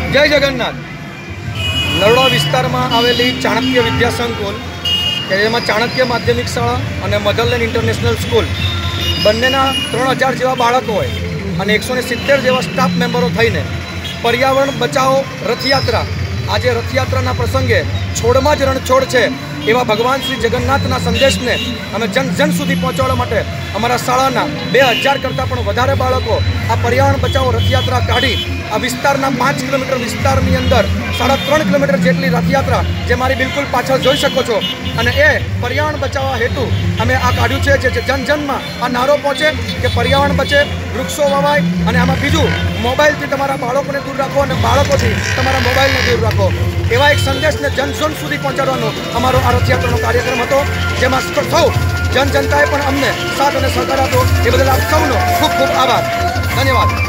जय जगन्नाथ। नरोडा विस्ताરમાં આવેલી ચાણક્ય વિદ્યા સંકુલ કે જેમાં ચાણક્ય માધ્યમિક શાળા અને મધરલેન્ડ ઇન્ટરનેશનલ સ્કૂલ બંનેના 3000 જેવા બાળકો હોય અને 170 જેવા સ્ટાફ મેમ્બરો થઈને પર્યાવરણ બચાવો રથયાત્રા, આજે રથયાત્રાના પ્રસંગે છોડમાં જ રણછોડ છે એવા ભગવાન શ્રી જગન્નાથના સંદેશને અમે જન જન સુધી પહોંચાડવા માટે અમારા શાળાના 2000 કરતાં પણ વધારે બાળકો આ પર્યાવરણ બચાવો રથયાત્રા કાઢી આ વિસ્તારના 5 કિલોમીટર વિસ્તારની અંદર 3.5 કિલોમીટર જેટલી રથયાત્રા જે મારી બિલકુલ પાછળ જોઈ શકો છો, અને એ પર્યાવરણ બચાવવા હેતુ અમે આ કાઢ્યું છે જે જન જનમાં આ નારો પહોંચે કે પર્યાવરણ બચે, વૃક્ષો વવાય, અને આમાં બીજું મોબાઈલથી તમારા બાળકોને દૂર રાખો અને બાળકોથી તમારા મોબાઈલને દૂર રાખો, એવા એક સંદેશને જન જન સુધી પહોંચાડવાનો અમારો આ રથયાત્રાનો કાર્યક્રમ હતો, જેમાં સૌ જનતાએ પણ અમને સાથ અને સહકાર આપ્યો. એ બદલ આપ સૌનો ખૂબ ખૂબ આભાર. ધન્યવાદ.